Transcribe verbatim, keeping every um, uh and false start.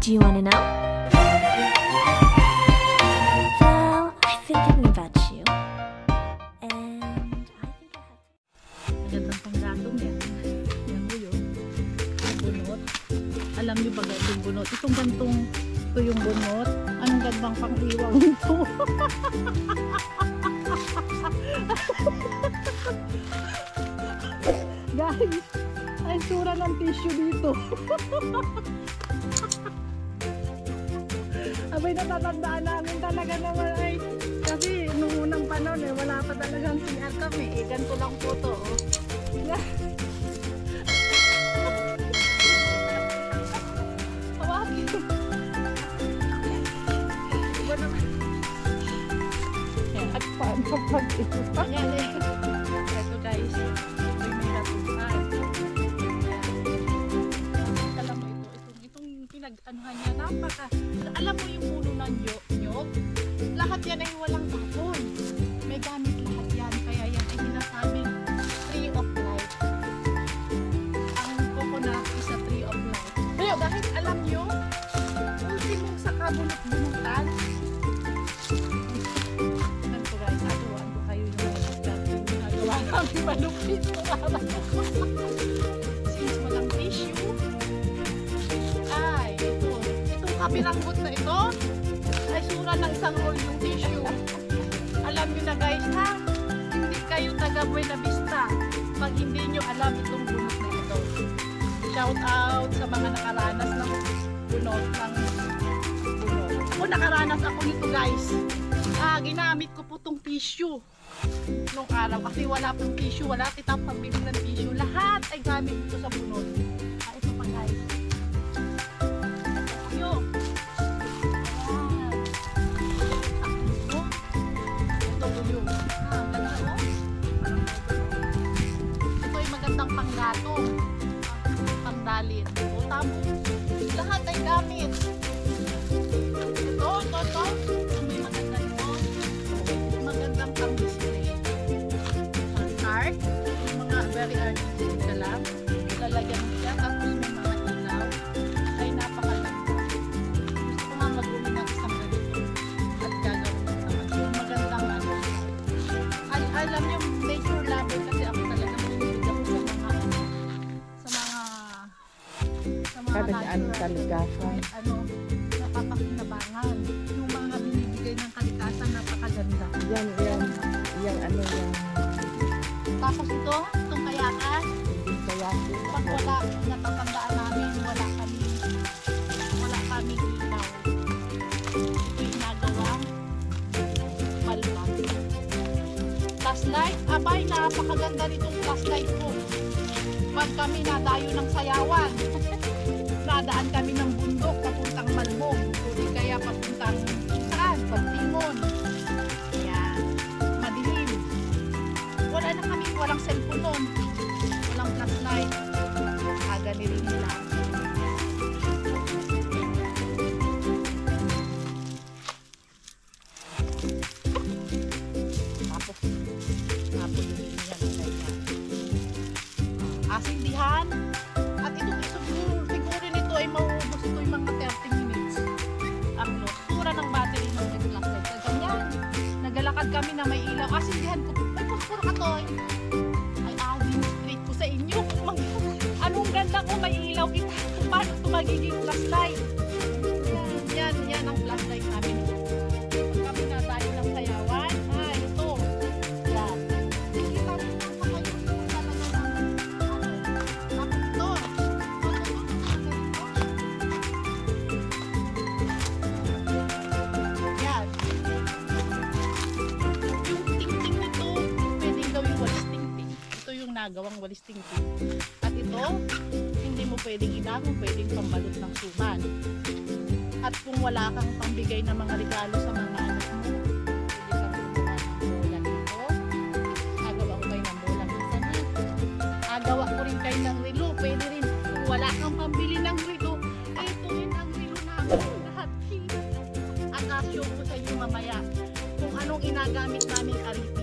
Do you want to know? Well, I've been thinking about you. And I think I have... Magandang panggatong yan. Yan mo yun. Yung bunot. Alam nyo ba yung bunot? Itong gantong, ito yung bunot. Anong gandang pang-iwang ito? Guys, ay sura ng tissue dito. Abay, natatandaan namin talaga naman ay kasi nung unang panahon eh, wala pa talagang C R kami eh, ganito lang po to oh. Hawagin iba naman at paano pag ito pa yan eh. Ito guys, ito yung may ratuhan. Alam mo ito, itong, itong pinag-anuhan niya, napaka alam mo yung puno ng nyog, lahat yan ay walang tapon. May gamit lahat yan. Kaya yan ay sinasabing tree of life. Ang coconut is a tree of life. Kaya dahil alam nyo, ultimong sa kabunot-bunutan. Ganito guys, atuan ko kayo yung ginagawa namin malupit. Since walang tissue, ay ito, itong kapiranggot na ito, ay sura ng isang roll yung tissue. Alam nyo na guys ha, hindi kayo taga Buena Vista pag hindi nyo alam itong bunot na ito. Shout out sa mga nakaranas ng bunot ng bunot. Ako nakaranas ako nito guys. Ah, ginamit ko po itong tissue nung araw kasi wala pong tissue, wala kitang pambili ng tissue. Lahat ay gamit ito sa bunot. Ah, ito pa guys. Ito panggatong, pangdalin. O tamo, lahat ay gamit. Ito, ito, ito. May maganda ito. Magandang pang-display. Art, mga very artistic ka lang. Ilalagyan mo siya, tapos may mga ilaw. Ay napakaganda. Gusto ko nga mag-umi ng isang ganito. At gagawin ko naman. Yung magandang ano. Al alam niyo, nature lover kasi ako talaga. Kalagaan kalikasan. Ano, napapakinabangan. Yung mga binibigay ng kalikasan, napakaganda. Yan, yan. Yan, ano, yan. Tapos ito, itong kayakan. Yung kayakin. Pag wala, natatandaan namin, wala kami, wala kami ilaw. Ito yung nagawang balbang. Flashlight, abay, napakaganda nitong flashlight ko. Pag kami nadayo ng sayawan, nadaan kami ng bundok papuntang Malmog, hindi kaya papuntang saan, Pagtimon. Ayan, madilim. Wala na kami, walang cellphone nun, walang flashlight. Aga nirin lang. Tapos, tapos yun yan ang ganyan. Asindihan. At itong isuguro, siguro nito ay mauubos ito yung mga thirty minutes. Ang sura ng battery ng flashlight. So, ganyan. Nagalakad kami na may ilaw. Asindihan ko, ay puspuro ka to. Ay, awin straight ko sa inyo. Anong ganda ko may ilaw kita. Paano ito magiging flashlight? Yan, yan, yan ang flashlight namin. Kami na tayo ng sayawan. Ah, ito. Yan. Nakita mo pa kayo kung talaga namin. Tapos ito. Yan. Yung ting-ting nito, pwedeng gawing walis ting-ting. Ito yung nagawang walis ting-ting. At ito, hindi mo pwedeng inamon, pwedeng pambalot ng suman. At kung wala kang pambigay ng mga regalo sa mga anak mo, pwede kang gumawa ng bola dito. Agawa ko kayo ng bola minsan eh. Agawa ko rin kayo ng relo. Pwede rin. Kung wala kang pambili ng relo, ito rin ang relo namin lahat. At asyo ko sa inyo mamaya kung anong inagamit namin ariti.